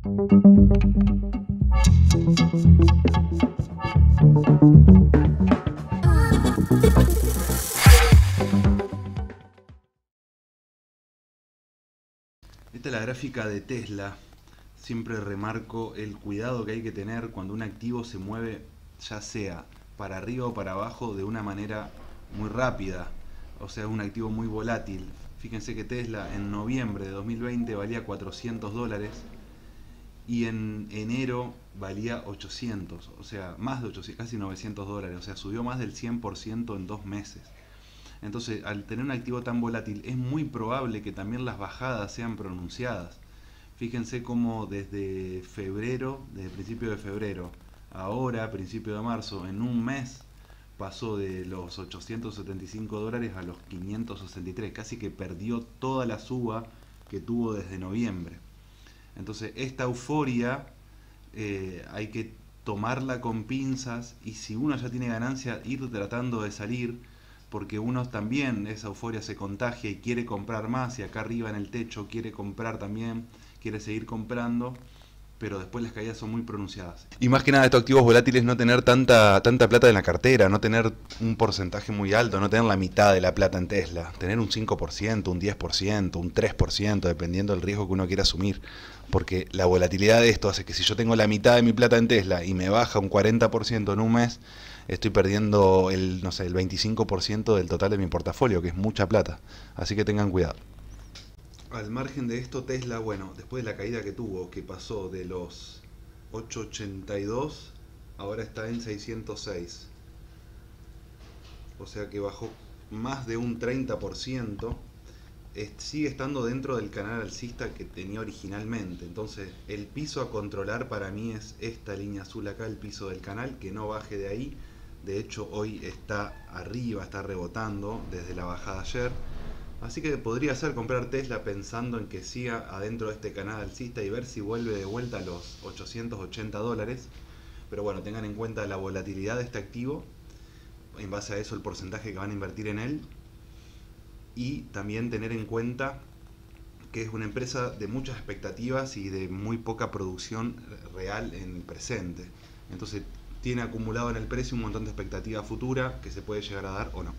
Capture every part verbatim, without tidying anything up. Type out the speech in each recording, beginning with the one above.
Esta es la gráfica de Tesla. Siempre remarco el cuidado que hay que tener cuando un activo se mueve, ya sea para arriba o para abajo, de una manera muy rápida. O sea, un activo muy volátil. Fíjense que Tesla en noviembre de dos mil veinte valía cuatrocientos dólares y en enero valía ochocientos. O sea, más de ochocientos, casi novecientos dólares. O sea, subió más del cien por ciento en dos meses. Entonces, al tener un activo tan volátil, es muy probable que también las bajadas sean pronunciadas. Fíjense cómo desde febrero, desde principio de febrero, ahora, principio de marzo, en un mes, pasó de los ochocientos setenta y cinco dólares a los quinientos sesenta y tres. Casi que perdió toda la suba que tuvo desde noviembre. Entonces, esta euforia eh, hay que tomarla con pinzas, y si uno ya tiene ganancia, ir tratando de salir, porque uno también, esa euforia se contagia y quiere comprar más, y acá arriba en el techo quiere comprar también, quiere seguir comprando, pero después las caídas son muy pronunciadas. Y más que nada estos activos volátiles, no tener tanta, tanta plata en la cartera, no tener un porcentaje muy alto, no tener la mitad de la plata en Tesla, tener un cinco por ciento, un diez por ciento, un tres por ciento, dependiendo del riesgo que uno quiera asumir. Porque la volatilidad de esto hace que si yo tengo la mitad de mi plata en Tesla y me baja un cuarenta por ciento en un mes, estoy perdiendo el, no sé, el veinticinco por ciento del total de mi portafolio, que es mucha plata. Así que tengan cuidado. Al margen de esto, Tesla, bueno, después de la caída que tuvo, que pasó de los ochocientos ochenta y dos, ahora está en seiscientos seis. O sea que bajó más de un treinta por ciento. Sigue estando dentro del canal alcista que tenía originalmente. Entonces, el piso a controlar para mí es esta línea azul acá, el piso del canal, que no baje de ahí. De hecho, hoy está arriba, está rebotando desde la bajada ayer. Así que podría ser comprar Tesla pensando en que siga adentro de este canal alcista y ver si vuelve de vuelta a los ochocientos ochenta dólares. Pero bueno, tengan en cuenta la volatilidad de este activo, en base a eso el porcentaje que van a invertir en él, y también tener en cuenta que es una empresa de muchas expectativas y de muy poca producción real en el presente. Entonces tiene acumulado en el precio un montón de expectativa futura que se puede llegar a dar o no.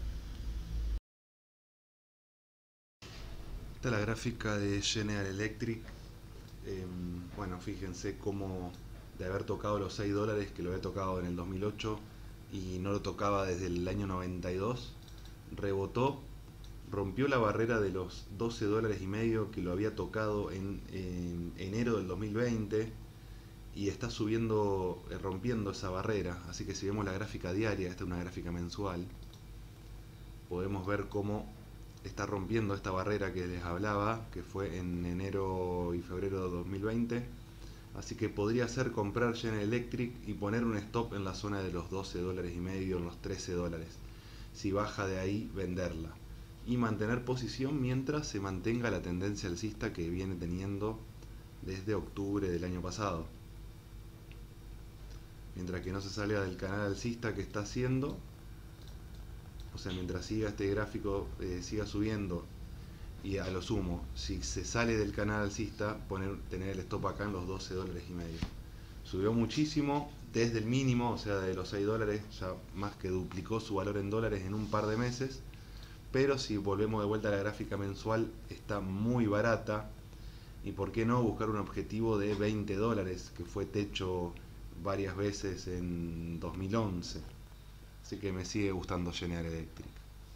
Esta es la gráfica de General Electric. Eh, bueno, fíjense cómo de haber tocado los seis dólares, que lo había tocado en el dos mil ocho y no lo tocaba desde el año noventa y dos, rebotó, rompió la barrera de los doce dólares y medio que lo había tocado en, en enero del dos mil veinte, y está subiendo, eh, rompiendo esa barrera. Así que si vemos la gráfica diaria, esta es una gráfica mensual, podemos ver cómo está rompiendo esta barrera que les hablaba, que fue en enero y febrero de dos mil veinte. Así que podría ser comprar General Electric y poner un stop en la zona de los doce dólares y medio, en los trece dólares. Si baja de ahí, venderla y mantener posición mientras se mantenga la tendencia alcista que viene teniendo desde octubre del año pasado. Mientras que no se salga del canal alcista que está haciendo, o sea, mientras siga este gráfico, eh, siga subiendo, y a lo sumo, si se sale del canal alcista, poner, tener el stop acá en los doce dólares y medio. Subió muchísimo desde el mínimo, o sea, de los seis dólares, ya más que duplicó su valor en dólares en un par de meses. Pero si volvemos de vuelta a la gráfica mensual, está muy barata. Y por qué no buscar un objetivo de veinte dólares, que fue techo varias veces en dos mil once. Así que me sigue gustando General Electric.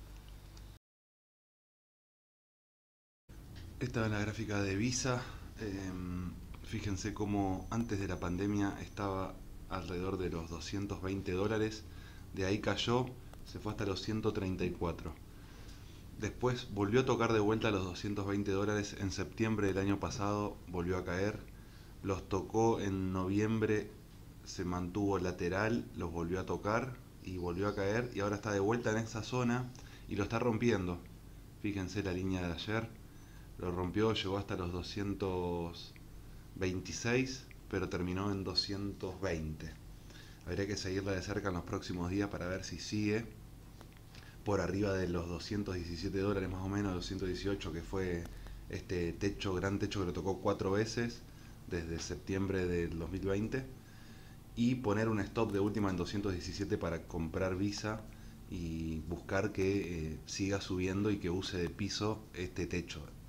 Esta es la gráfica de Visa. Eh, fíjense cómo antes de la pandemia estaba alrededor de los doscientos veinte dólares. De ahí cayó, se fue hasta los ciento treinta y cuatro. Después volvió a tocar de vuelta a los doscientos veinte dólares en septiembre del año pasado, volvió a caer. Los tocó en noviembre, se mantuvo lateral, los volvió a tocar y volvió a caer, y ahora está de vuelta en esa zona y lo está rompiendo. Fíjense la línea de ayer, lo rompió, llegó hasta los doscientos veintiséis, pero terminó en doscientos veinte. Habría que seguirla de cerca en los próximos días para ver si sigue por arriba de los doscientos diecisiete dólares más o menos, doscientos dieciocho, que fue este techo, gran techo que lo tocó cuatro veces. desde septiembre del dos mil veinte y poner un stop de última en doscientos diecisiete para comprar Visa y buscar que eh, siga subiendo y que use de piso este techo.